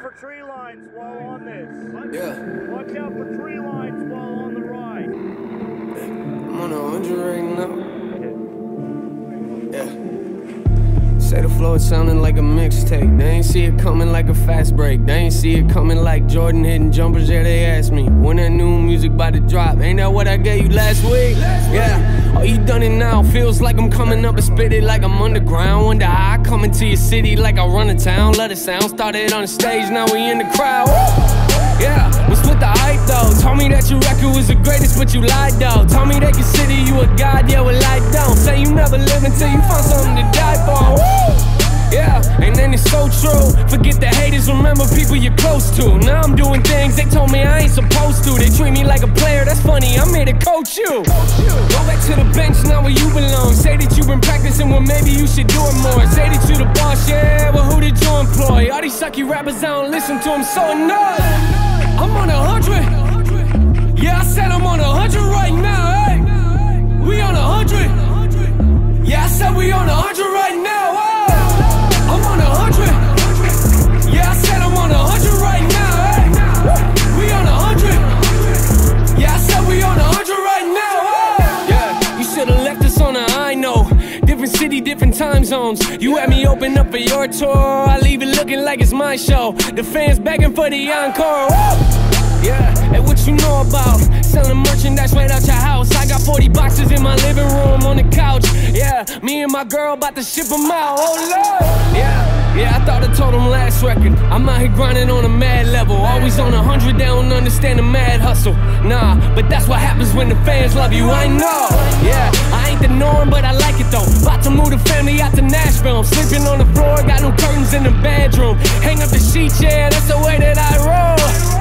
for tree lines while on this. Yeah. Watch out for tree lines while on the ride. I'm on 100 right now. Yeah. Say the flow, it sounding like a mixtape. They ain't see it coming like a fast break. They ain't see it coming like Jordan hitting jumpers. Yeah, they asked me when that new music about to drop. Ain't that what I gave you last week? Yeah. Oh, you done it now. Feels like I'm coming up and spit it like I'm underground. Wonder how I come into your city like I run a town. Let it sound. Started on the stage, now we in the crowd. Yeah, what's with the hype though? Told me that your record was the greatest, but you lied though. Told me they consider you a god, yeah, well I don't. Say you never live until you find something to die for. Yeah, and then it's so true. Forget the haters, remember people you're close to. Now I'm doing things they told me I ain't supposed to. They treat me like a player, that's funny, I'm here to coach you. Go back to the bench, now where you belong. Say that you've been practicing, well maybe you should do it more. Say that you the boss, yeah, well who did you employ? All these sucky rappers, I don't listen to them, so annoyed. I'm on 100. Yeah, I said I'm on 100 right now, hey. We on 100. Yeah, I said we on 100 right now, hey. I'm on 100. Yeah, I said I'm on 100 right now, hey. We on 100. Yeah, I said we on 100 right now, hey. Yeah, you should've left us on a high note. Different city, different time zones. You had me open up for your tour. I leave it looking like it's my show. The fans begging for the encore. Yeah, and what you know about selling merchandise right out your house? I got 40 boxes in my living room on the couch. Yeah, me and my girl about to ship them out. Oh Lord. Yeah, I thought I told them last record. I'm out here grinding on a mad level. Always on 100, they don't understand the mad hustle. Nah, but that's what happens when the fans love you, I know. Yeah, I ain't the norm, but I like it though. About to move the family out to Nashville. I'm sleeping on the floor, got no curtains in the bedroom. Hang up the sheets, yeah, that's the way that I roll.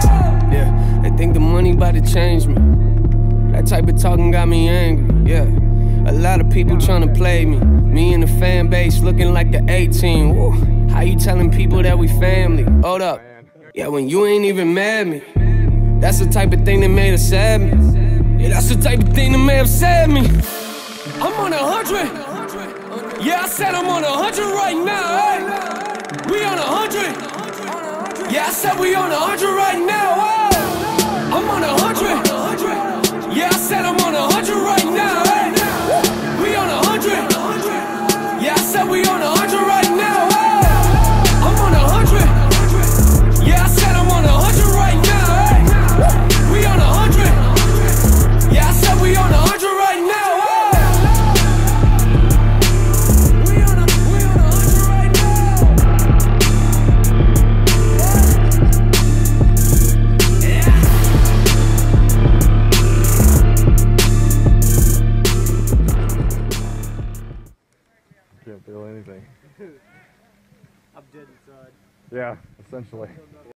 Yeah, they think the money about to change me. That type of talking got me angry, yeah. A lot of people trying to play me. Me and the fan base looking like the A-team. Woo. How you telling people that we family? Hold up. Yeah, when you ain't even mad me. That's the type of thing that made upset me. Yeah, that's the type of thing that may upset me. I'm on 100. Yeah, I said I'm on 100 right now, hey. We on 100. Yeah, I said we on 100 right now, hey. I'm on 100. Yeah, I said I'm on 100 right now, hey. We on 100. Yeah, I said we on 100 right now, hey. I'm on 100. Yeah, I said I'm on 100 right now, hey. We on 100. Yeah, I said we on 100 right now, hey. We on 100 right now. Can't feel anything. I'm dead inside. Yeah, essentially.